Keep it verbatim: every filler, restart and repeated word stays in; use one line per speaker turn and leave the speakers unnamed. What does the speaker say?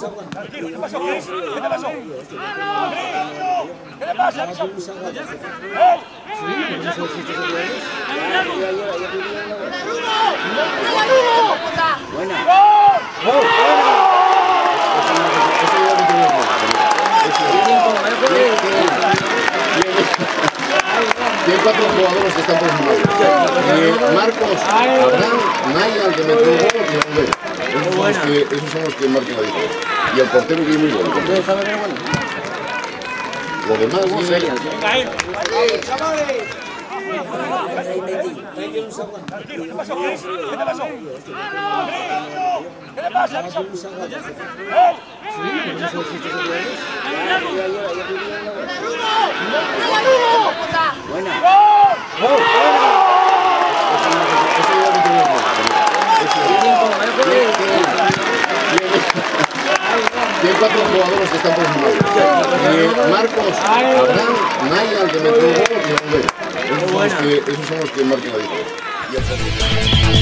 ¿Qué te pasó? ¿Qué te pasó? ¿Qué te pasa? ¡Eh!
Buena.
Tiene cuatro jugadores que están por encima. Eh, Marcos, Abraham, Naya, el que metió el gol, y Rubén. Esos son los que, esos son los que marcan la diferencia. Y el portero que es muy bueno. Lo demás
¿Cómo
viene...
sería?
¡Chavales! ¿Qué te pasó? ¿Qué te pasó? ¿Qué te pasa? ¡Eh!
Buena.
Tiene cuatro jugadores que están por encima. Eh, Marcos, Abraham, Naya, el que metió el gol, y Rubén. Esos son los que, esos son los que marcan la diferencia. Y el portero.